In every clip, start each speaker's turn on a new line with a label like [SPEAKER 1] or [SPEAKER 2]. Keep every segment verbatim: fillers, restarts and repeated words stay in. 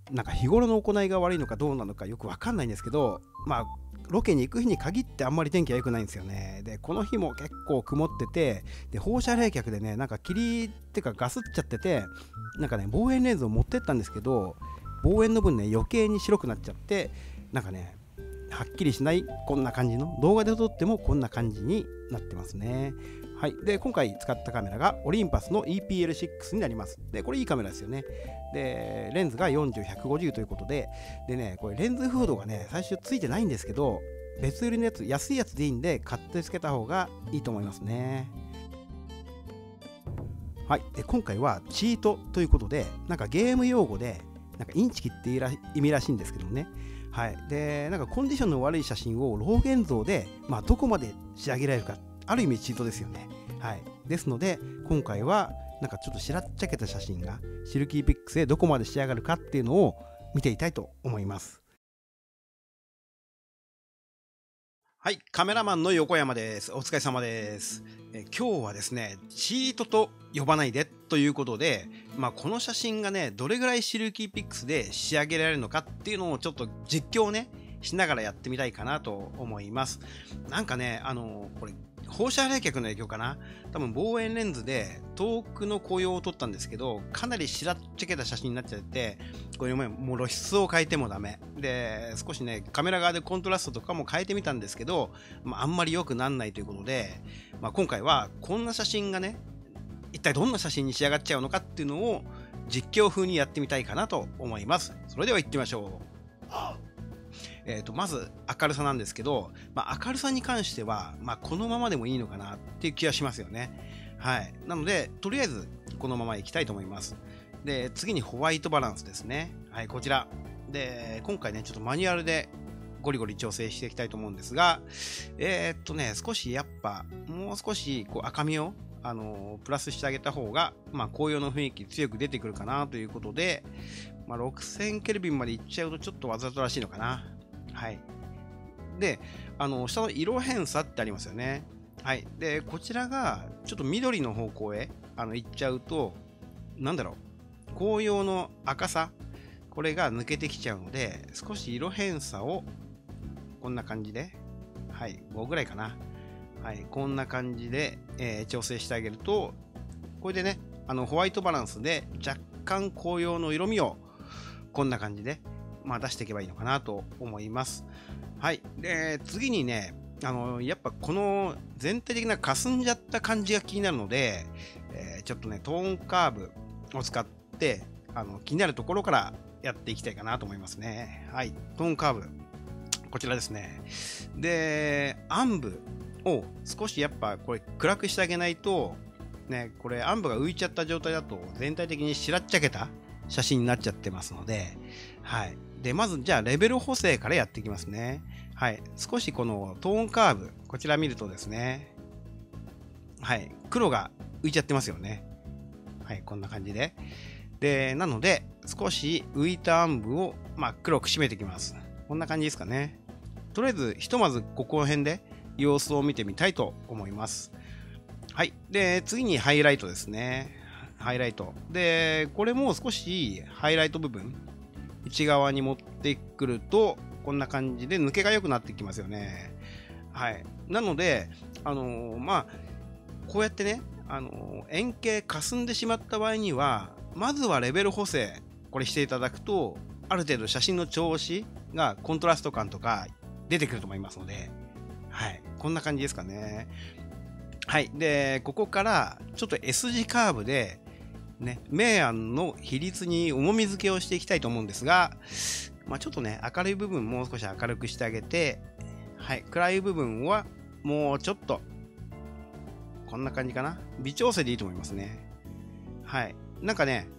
[SPEAKER 1] なんか日頃の行いが悪いのかどうなのかよくわかんないんですけど、まあロケに行く日に限ってあんまり天気は良くないんですよね。でこの日も結構曇ってて、で放射冷却でね、なんか霧ってかガスっちゃってて、なんかね望遠レンズを持ってったんですけど、望遠の分ね余計に白くなっちゃって、なんかねはっきりしない、こんな感じの動画で撮ってもこんな感じになってますね。はい、で今回使ったカメラがオリンパスの イーピーエルシックス になります。でこれいいカメラですよね。でレンズがよんじゅう、ひゃくごじゅうということで、でねこれレンズフードがね最初ついてないんですけど、別売りのやつ、安いやつでいいんで買ってつけた方がいいと思いますね。はい、で今回はチートということで、なんかゲーム用語でなんかインチキっていう意味らしいんですけどもね。はい、でなんかコンディションの悪い写真をロー現像で、まあ、どこまで仕上げられるか、ある意味チートですよね。はい、ですので今回はなんかちょっとしらっちゃけた写真がシルキーピックスでどこまで仕上がるかっていうのを見ていたいと思います。はい、カメラマンの横山です。お疲れ様です。え今日はですね、チートと呼ばないでということで、まあ、この写真がね、どれぐらいシルキーピックスで仕上げられるのかっていうのをちょっと実況をね、しながらやってみたいかなと思います。なんかね、あのこれ放射冷却の影響かな、多分望遠レンズで遠くの紅葉を撮ったんですけど、かなりしらっちゃけた写真になっちゃって、これもう露出を変えてもダメで、少しねカメラ側でコントラストとかも変えてみたんですけど、まあ、あんまり良くなんないということで、まあ、今回はこんな写真がね一体どんな写真に仕上がっちゃうのかっていうのを実況風にやってみたいかなと思います。それでは行ってみましょう。えー、とまず明るさなんですけど、まあ、明るさに関しては、まあ、このままでもいいのかなっていう気がしますよね。はい、なのでとりあえずこのままいきたいと思います。で次にホワイトバランスですね。はい、こちらで今回ねちょっとマニュアルでゴリゴリ調整していきたいと思うんですが、えー、っとね少しやっぱもう少しこう赤みをあのー、プラスしてあげた方が、まあ、紅葉の雰囲気強く出てくるかなということで、まあ、ろくせんケルビンまでいっちゃうとちょっとわざとらしいのかな。はい。で、あの、下の色変差ってありますよね。はい。で、こちらが、ちょっと緑の方向へ、あの、行っちゃうと、なんだろう、紅葉の赤さ、これが抜けてきちゃうので、少し色変差を、こんな感じで、はい、ごぐらいかな。はい、こんな感じで、えー、調整してあげると、これでね、あの、ホワイトバランスで若干紅葉の色味を、こんな感じで、まあ、出していけばいいのかなと思います。はい。で、次にね、あの、やっぱこの全体的な霞んじゃった感じが気になるので、えー、ちょっとね、トーンカーブを使って、あの、気になるところからやっていきたいかなと思いますね。はい。トーンカーブ。こちらですね。で、暗部を少しやっぱこれ暗くしてあげないと、ね、これ暗部が浮いちゃった状態だと全体的にしらっちゃけた写真になっちゃってますので、はい。で、まずじゃあレベル補正からやっていきますね。はい。少しこのトーンカーブ、こちら見るとですね、はい。黒が浮いちゃってますよね。はい。こんな感じで。で、なので、少し浮いた暗部を、まあ、黒く締めていきます。こんな感じですかね。とりあえず、ひとまずここら辺で様子を見てみたいと思います。はい。で、次にハイライトですね。ハイライト。で、これも少しハイライト部分、内側に持ってくると、こんな感じで抜けが良くなってきますよね。はい。なので、あのー、まあ、こうやってね、あのー、円形霞んでしまった場合には、まずはレベル補正、これしていただくと、ある程度写真の調子がコントラスト感とか出てくると思いますので、はい。こんな感じですかね。はい。で、ここから、ちょっと S 字カーブで、ね、明暗の比率に重み付けをしていきたいと思うんですが、まあ、ちょっとね、明るい部分もう少し明るくしてあげて、はい、暗い部分はもうちょっと、こんな感じかな。微調整でいいと思いますね。はい。なんかね、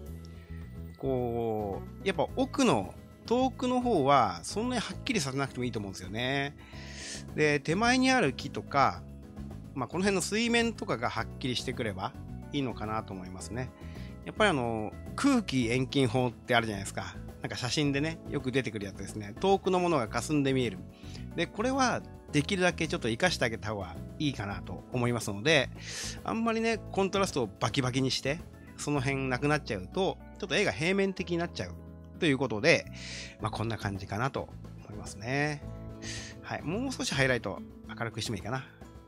[SPEAKER 1] こう、やっぱ奥の、遠くの方はそんなにはっきりさせなくてもいいと思うんですよね。で、手前にある木とか、まあ、この辺の水面とかがはっきりしてくればいいのかなと思いますね。やっぱりあの、空気遠近法ってあるじゃないですか。なんか写真でね、よく出てくるやつですね。遠くのものが霞んで見える。で、これはできるだけちょっと活かしてあげた方がいいかなと思いますので、あんまりね、コントラストをバキバキにして、その辺なくなっちゃうと、ちょっと絵が平面的になっちゃうということで、まあ、こんな感じかなと思いますね。はい。もう少しハイライト明るくしてもいいかな。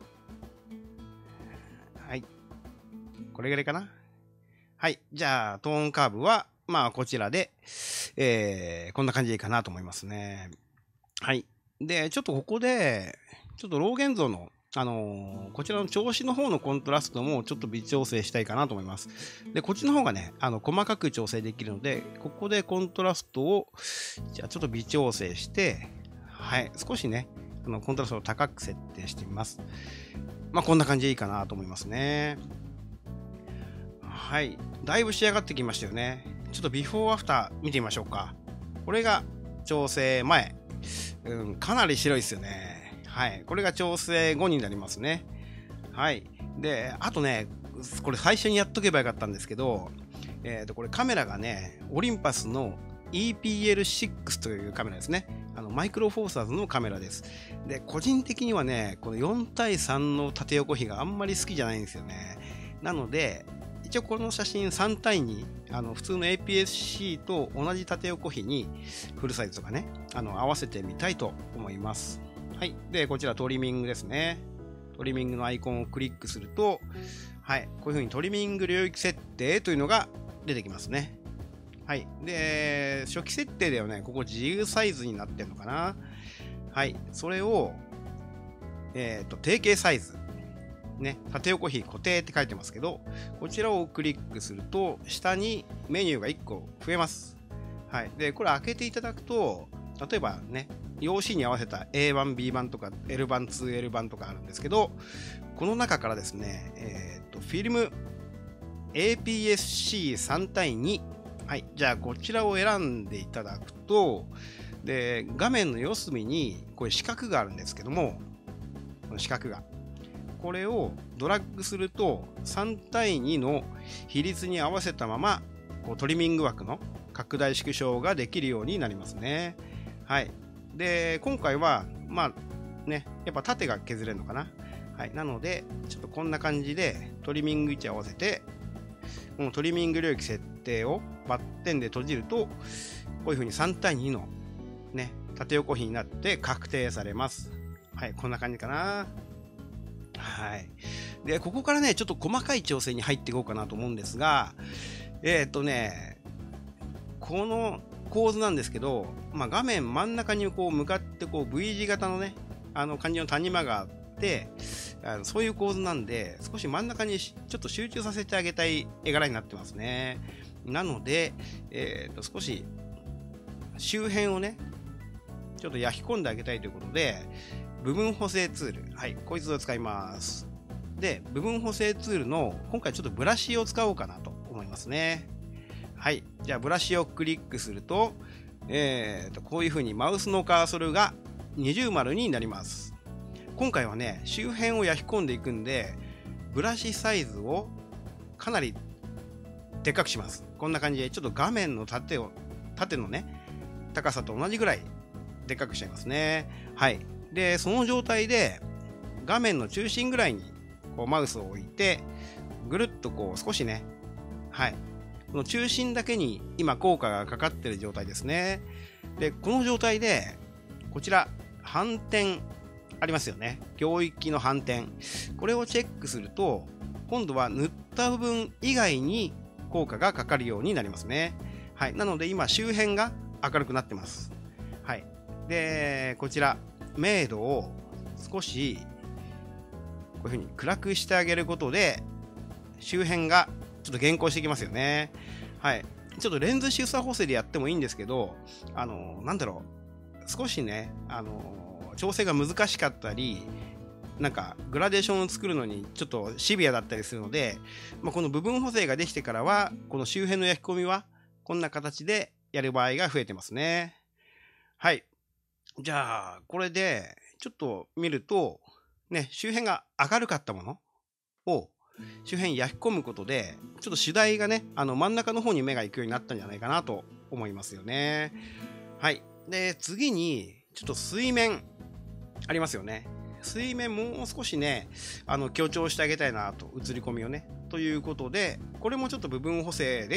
[SPEAKER 1] はい。これぐらいかな。はい。じゃあ、トーンカーブは、まあ、こちらで、えー、こんな感じでいいかなと思いますね。はい。で、ちょっとここで、ちょっとローゲン像の、あのー、こちらの調子の方のコントラストもちょっと微調整したいかなと思います。で、こっちの方がね、あの、細かく調整できるので、ここでコントラストを、じゃあちょっと微調整して、はい、少しね、あの、コントラストを高く設定してみます。まあ、こんな感じでいいかなと思いますね。はい。だいぶ仕上がってきましたよね。ちょっとビフォーアフター見てみましょうか。これが調整前。うん、かなり白いですよね。はい。これが調整後になりますね。はい。で、あとね、これ最初にやっとけばよかったんですけど、えっと、これカメラがね、オリンパスの イーピーエルシックス というカメラですね。あの、マイクロフォーサーズのカメラです。で、個人的にはね、このよん対さんの縦横比があんまり好きじゃないんですよね。なので、一応この写真さん対に、あの普通の エーピーエスシー と同じ縦横比にフルサイズとかね、あの合わせてみたいと思います。はい。で、こちらトリミングですね。トリミングのアイコンをクリックすると、はい。こういう風にトリミング領域設定というのが出てきますね。はい。で、初期設定ではね、ここ自由サイズになってるのかな。はい。それを、えっと、定型サイズ。ね、縦横比固定って書いてますけど、こちらをクリックすると、下にメニューがいっこ増えます。はい。で、これ開けていただくと、例えばね、用紙に合わせた エーワン、ビーワン とか エルワン、ツーエル 版とかあるんですけど、この中からですね、えっと、フィルム エーピーエスシーさん対に。はい。じゃあ、こちらを選んでいただくと、で、画面の四隅に、こういう四角があるんですけども、この四角が。これをドラッグするとさん対にの比率に合わせたままこうトリミング枠の拡大縮小ができるようになりますね。はい。で、今回はまあね、やっぱ縦が削れるのかな。はい。なので、ちょっとこんな感じでトリミング位置合わせて、このトリミング領域設定をバッテンで閉じると、こういう風にさん対にのね、縦横比になって確定されます。はい。こんな感じかな。はい。で、ここからね、ちょっと細かい調整に入っていこうかなと思うんですが、えっとね、この構図なんですけど、まあ、画面真ん中にこう向かってこう V 字型のね、あの感じの谷間があって、あのそういう構図なんで、少し真ん中にちょっと集中させてあげたい絵柄になってますね。なので、えっと、少し周辺をね、ちょっと焼き込んであげたいということで、部分補正ツール。はい。こいつを使います。で、部分補正ツールの、今回ちょっとブラシを使おうかなと思いますね。はい。じゃあ、ブラシをクリックすると、えーと、こういう風にマウスのカーソルが二重丸になります。今回はね、周辺を焼き込んでいくんで、ブラシサイズをかなりでっかくします。こんな感じで、ちょっと画面の縦を、縦のね、高さと同じぐらいでっかくしちゃいますね。はい。で、その状態で画面の中心ぐらいにこうマウスを置いて、ぐるっとこう少しね、はい。この中心だけに今効果がかかっている状態ですね。で、この状態で、こちら、反転ありますよね。領域の反転。これをチェックすると、今度は塗った部分以外に効果がかかるようになりますね。はい。なので今周辺が明るくなってます。はい。で、こちら、明度を少しこういう風に暗くしてあげることで周辺がちょっと減光してきますよね。はい。ちょっとレンズ周差補正でやってもいいんですけど、あの、なんだろう。少しね、あの、調整が難しかったり、なんかグラデーションを作るのにちょっとシビアだったりするので、まあ、この部分補正ができてからは、この周辺の焼き込みはこんな形でやる場合が増えてますね。はい。じゃあ、これで、ちょっと見ると、ね、周辺が明るかったものを、周辺焼き込むことで、ちょっと主題がね、あの真ん中の方に目が行くようになったんじゃないかなと思いますよね。はい。で、次に、ちょっと水面、ありますよね。水面もう少しね、あの強調してあげたいなと、映り込みをね。ということで、これもちょっと部分補正でやって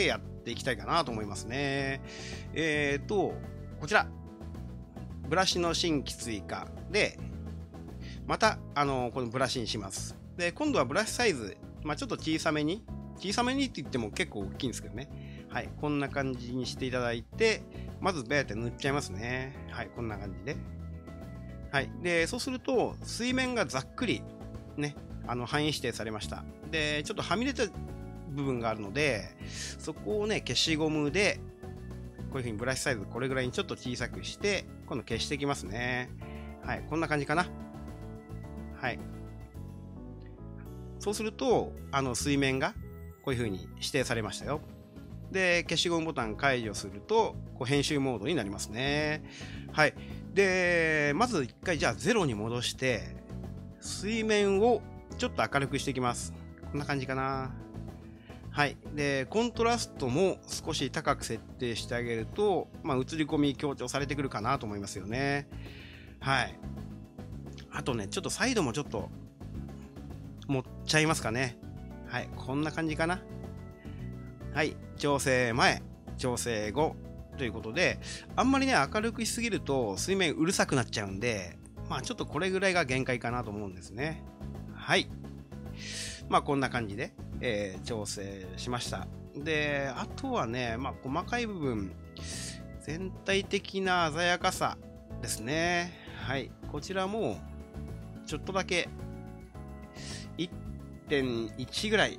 [SPEAKER 1] っていきたいかなと思いますね。えーと、こちら、ブラシの新規追加で、また、あの、このブラシにします。で、今度はブラシサイズ、まあ、ちょっと小さめに、小さめにって言っても結構大きいんですけどね。はい、こんな感じにしていただいて、まずベーって塗っちゃいますね。はい、こんな感じで。はい。で、そうすると、水面がざっくり、ね、あの、範囲指定されました。で、ちょっとはみ出た部分があるので、そこをね、消しゴムで、こういう風にブラシサイズこれぐらいにちょっと小さくして、今度消していきますね。はい、こんな感じかな。はい。そうすると、あの、水面が、こういう風に指定されましたよ。で、消しゴムボタン解除すると、こう編集モードになりますね。はい。で、まず一回じゃあゼロに戻して、水面をちょっと明るくしていきます。こんな感じかな。はい。で、コントラストも少し高く設定してあげると、まあ、映り込み強調されてくるかなと思いますよね。はい。あとね、ちょっとサイドもちょっと、持っちゃいますかね。はい。こんな感じかな。はい。調整前、調整後ということで、あんまりね、明るくしすぎると水面うるさくなっちゃうんで、まあちょっとこれぐらいが限界かなと思うんですね。はい。まあこんな感じで、えー、調整しました。で、あとはね、まあ細かい部分、全体的な鮮やかさですね。はい。こちらも、ちょっとだけ、いってんいち ぐらい、い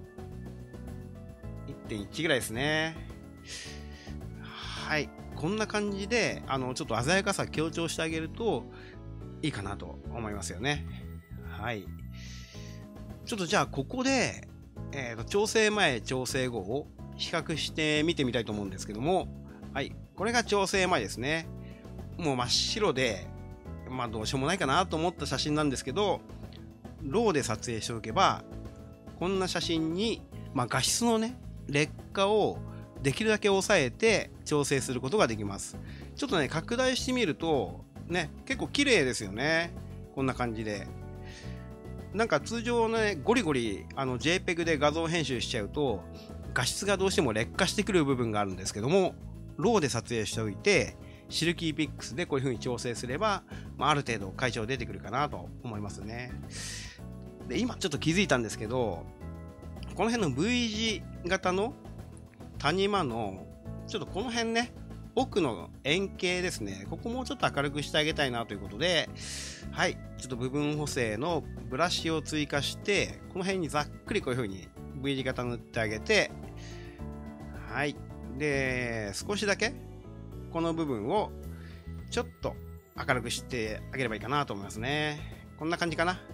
[SPEAKER 1] ってんいち ぐらいですね。はい。こんな感じで、あの、ちょっと鮮やかさ強調してあげるといいかなと思いますよね。はい。ちょっとじゃあ、ここで、えーと、調整前、調整後を比較して見てみたいと思うんですけども、はい。これが調整前ですね。もう真っ白で、まあどうしようもないかなと思った写真なんですけど、ローで撮影しておけば、こんな写真に、まあ画質のね、劣化をできるだけ抑えて調整することができます。ちょっとね、拡大してみると、ね、結構綺麗ですよね。こんな感じで。なんか通常ね、ゴリゴリあの ジェイペグ で画像編集しちゃうと、画質がどうしても劣化してくる部分があるんですけども、ローで撮影しておいて、シルキーピックスでこういう風に調整すれば、まあ、ある程度解消出てくるかなと思いますね。で、今ちょっと気づいたんですけど、この辺の V 字型の谷間の、ちょっとこの辺ね、奥の円形ですね。ここもうちょっと明るくしてあげたいなということで、はい、ちょっと部分補正のブラシを追加して、この辺にざっくりこういう風に V 字型塗ってあげて、はい。で、少しだけ、この部分をちょっと明るくしてあげればいいかなと思いますね。こんな感じかな。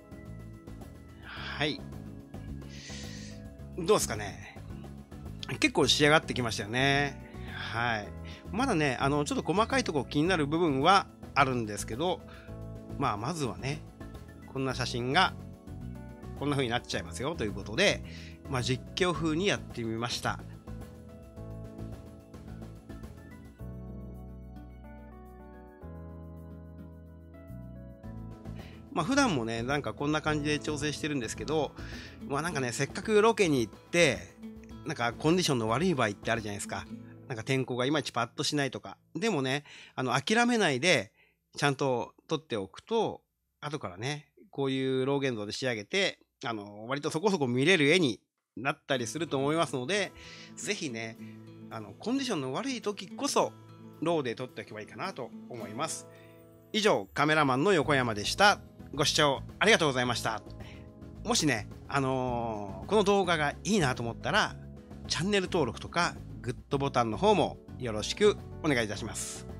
[SPEAKER 1] はい。どうですかね。結構仕上がってきましたよね。はい。まだね、あの、ちょっと細かいところ気になる部分はあるんですけど、まあ、まずはね、こんな写真がこんな風になっちゃいますよということで、まあ、実況風にやってみました。まあ普段もね、なんかこんな感じで調整してるんですけど、まあなんかね、せっかくロケに行って、なんかコンディションの悪い場合ってあるじゃないですか。なんか天候がいまいちパッとしないとか。でもね、あの、諦めないで、ちゃんと撮っておくと、後からね、こういうロー現像で仕上げて、あの、割とそこそこ見れる絵になったりすると思いますので、ぜひね、あの、コンディションの悪い時こそ、ローで撮っておけばいいかなと思います。以上、カメラマンの横山でした。ご視聴ありがとうございました。もしね、あのー、この動画がいいなと思ったら、チャンネル登録とかグッドボタンの方もよろしくお願いいたします。